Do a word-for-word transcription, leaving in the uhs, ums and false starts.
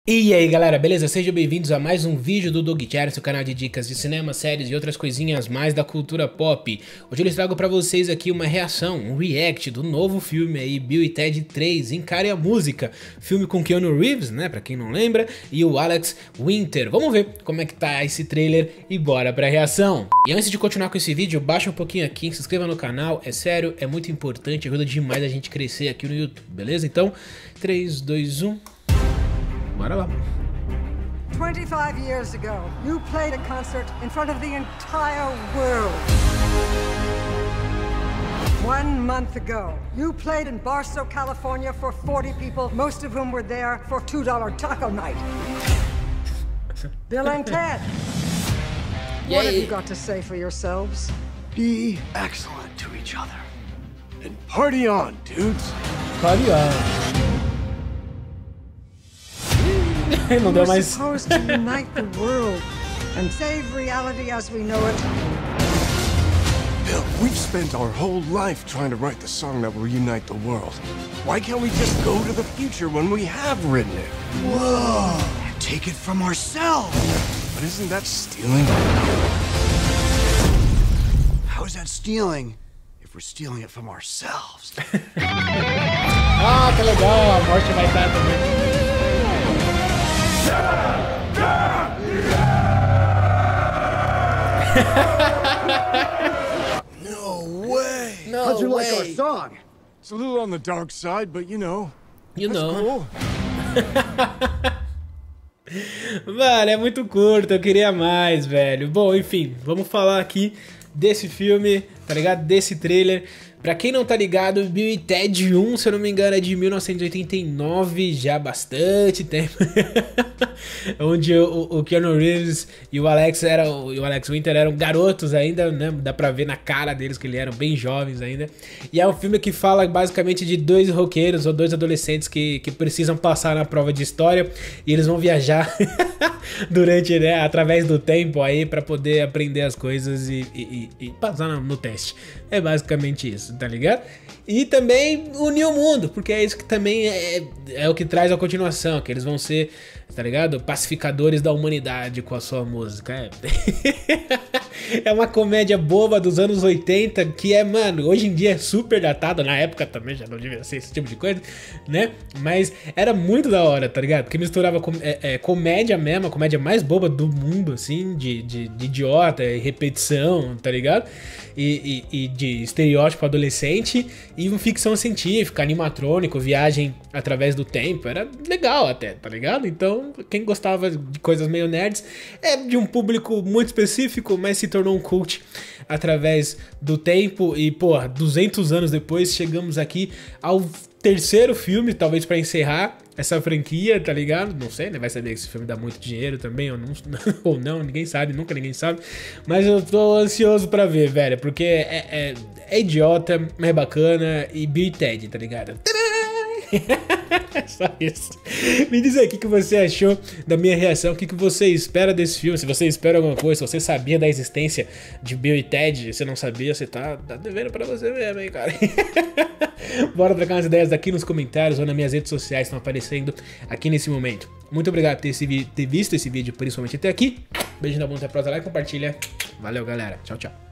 E aí galera, beleza? Sejam bem-vindos a mais um vídeo do Doug Chair, seu canal de dicas de cinema, séries e outras coisinhas mais da cultura pop. Hoje eu trago pra vocês aqui uma reação, um react do novo filme aí, Bill e Ted três, Encare a Música. Filme com Keanu Reeves, né, pra quem não lembra, e o Alex Winter. Vamos ver como é que tá esse trailer e bora pra reação. E antes de continuar com esse vídeo, baixa um pouquinho aqui, se inscreva no canal, é sério, é muito importante, ajuda demais a gente crescer aqui no YouTube, beleza? Então, três, dois, um... Bora lá. twenty-five years ago, you played a concert in front of the entire world. One month ago, you played in Barstow, California for forty people, most of whom were there for two dollar taco night. Bill and Ted, what have you got to say for yourselves? Be excellent to each other. And party on, dudes. Party on. Não deu mais. Supposed to unite the world and save reality as we know it. Bill, we've spent our whole life trying to write the song that will unite the world. Why can't we just go to the future when we have written it? Whoa! Take it from ourselves! But isn't that stealing? How is that stealing if we're stealing it from ourselves? Ah, que legal! A morte vai estar também. No way! No How'd you way. like our song? It's a little on the dark side, but you know, You that's know. cool. Mano, é muito curto, eu queria mais, velho. Bom, enfim, vamos falar aqui desse filme, tá ligado? Desse trailer. Pra quem não tá ligado, Bill e Ted um, se eu não me engano, é de mil novecentos e oitenta e nove, já há bastante tempo. Onde o, o Keanu Reeves e o Alex eram, e o Alex Winter eram garotos ainda, né? Dá pra ver na cara deles que eles eram bem jovens ainda. E é um filme que fala basicamente de dois roqueiros ou dois adolescentes que, que precisam passar na prova de história e eles vão viajar durante, né, através do tempo aí pra poder aprender as coisas e, e, e passar no, no teste. É basicamente isso, tá ligado? E também unir o mundo, porque é isso que também é, é o que traz a continuação, que eles vão ser, tá ligado? Pacificadores da humanidade com a sua música. É, é uma comédia boba dos anos oitenta, que é, mano, hoje em dia é super datada, na época também já não devia ser esse tipo de coisa, né? Mas era muito da hora, tá ligado? Porque misturava com, é, é, comédia mesmo, a comédia mais boba do mundo, assim, de, de, de idiota, repetição, tá ligado? E, e, e de estereótipo adolescente e ficção científica, animatrônico, viagem através do tempo, era legal até, tá ligado? Então, quem gostava de coisas meio nerds é de um público muito específico, mas se tornou um cult através do tempo e, pô, duzentos anos depois chegamos aqui ao terceiro filme, talvez pra encerrar essa franquia, tá ligado? Não sei, né? Vai saber que esse filme dá muito dinheiro também, ou não, ou não, ninguém sabe, nunca ninguém sabe. Mas eu tô ansioso pra ver, velho, porque é, é, é idiota, mas é bacana, e Bill e Ted, tá ligado? Só isso. Me diz aí o que, que você achou da minha reação, o que, que você espera desse filme, se você espera alguma coisa, se você sabia da existência de Bill e Ted, se não sabia, você tá, tá devendo pra você mesmo, hein, cara. Bora trocar umas ideias aqui nos comentários ou nas minhas redes sociais, estão aparecendo aqui nesse momento. Muito obrigado por ter, esse, ter visto esse vídeo, principalmente até aqui. Beijo na bunda, até a próxima, like, compartilha. Valeu, galera. Tchau, tchau.